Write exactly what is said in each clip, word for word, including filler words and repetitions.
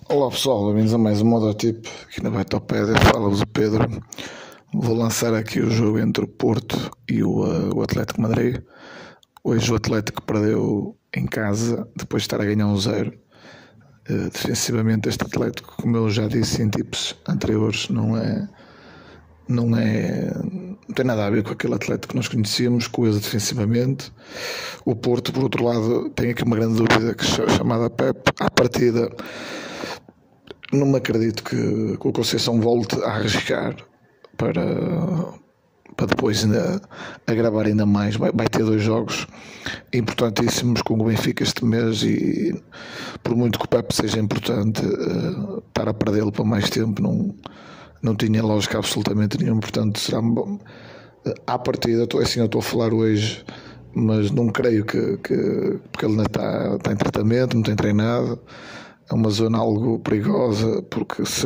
Olá pessoal, bem-vindos a mais um Modotip aqui na Betopédia. Fala-vos o Pedro. Vou lançar aqui o jogo entre o Porto e o, uh, o Atlético de Madrid. Hoje o Atlético perdeu em casa depois de estar a ganhar um zero. Uh, defensivamente este Atlético, como eu já disse em tips anteriores, não é, não é, não tem nada a ver com aquele Atlético que nós conhecíamos, coisa defensivamente. O Porto, por outro lado, tem aqui uma grande dúvida que é chamada Pep. À partida, não me acredito que, que o Conceição volte a arriscar para, para depois ainda agravar ainda mais. Vai, vai ter dois jogos importantíssimos com o Benfica este mês e por muito que o Pep seja importante, uh, estar a perdê-lo para mais tempo não, não tinha lógica absolutamente nenhuma. Portanto, será bom. Uh, à partida, estou, assim, eu estou a falar hoje, mas não creio que, que porque ele ainda está, está em tratamento, não tem treinado. É uma zona algo perigosa, porque se,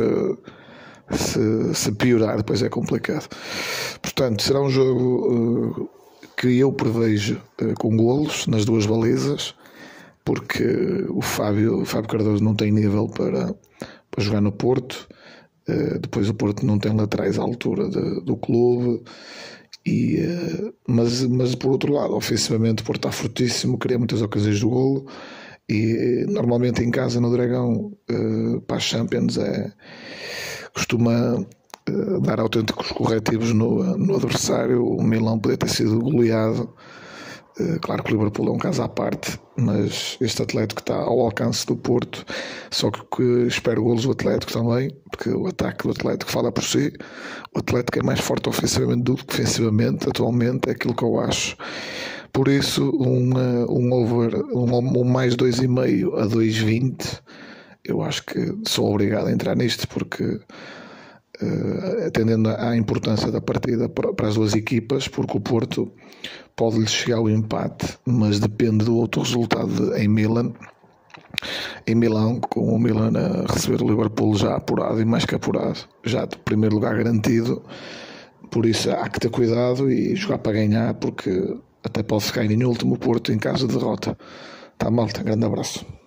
se, se piorar depois é complicado. Portanto, será um jogo uh, que eu prevejo uh, com golos nas duas balizas, porque o Fábio, o Fábio Cardoso não tem nível para, para jogar no Porto. Uh, depois o Porto não tem laterais à altura de, do clube. E, uh, mas, mas por outro lado, ofensivamente o Porto está fortíssimo, cria muitas ocasiões de golo. E normalmente em casa no Dragão, uh, para as Champions, é, costuma uh, dar autênticos corretivos no, no adversário. O Milão podia ter sido goleado. Uh, claro que o Liverpool é um caso à parte, mas este Atlético está ao alcance do Porto. Só que, que espero golos do Atlético também, porque o ataque do Atlético fala por si. O Atlético é mais forte ofensivamente do que defensivamente, atualmente, é aquilo que eu acho. Por isso, um, um over, um, um mais dois vírgula cinco a dois vírgula vinte, eu acho que sou obrigado a entrar nisto, porque uh, atendendo à importância da partida para, para as duas equipas, porque o Porto pode-lhe chegar ao empate, mas depende do outro resultado de, em Milan. Em Milão, com o Milan a receber o Liverpool já apurado e mais que apurado, já de primeiro lugar garantido. Por isso há que ter cuidado e jogar para ganhar, porque até pode ficar em último Porto em caso de derrota. Tá, malta? Grande abraço.